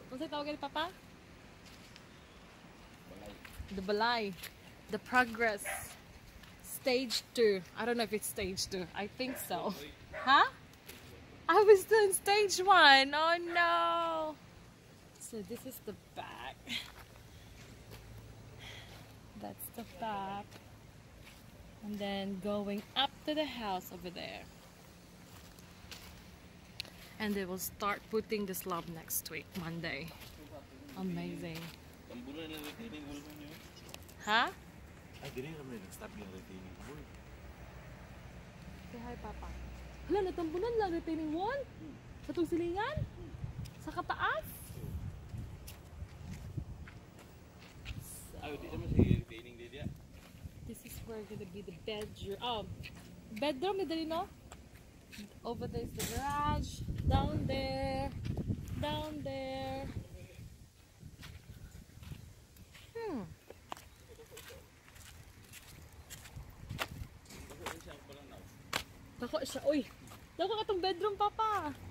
Ano sa'yo tawagin ni Papa? The balay. The progress. Stage 2. I don't know if it's stage 2. I think so. Huh? I was still in stage 1. Oh no. So this is the back. That's the back. And then going up to the house over there. And they will start putting the slab next week, Monday. Amazing. Huh? Ay, dili naman nag-stop yung retaining wall. Say hi, Papa. Hala, natambunan lang retaining wall? Sa itong silingan? Sa kataas? Ay, di naman siya retaining din ya. This is where gonna be the bedroom. Oh, bedroom, medali no? Over there is the garage. Down there. Down there. Dako siya. Uy! Dako ka itong bedroom, Papa.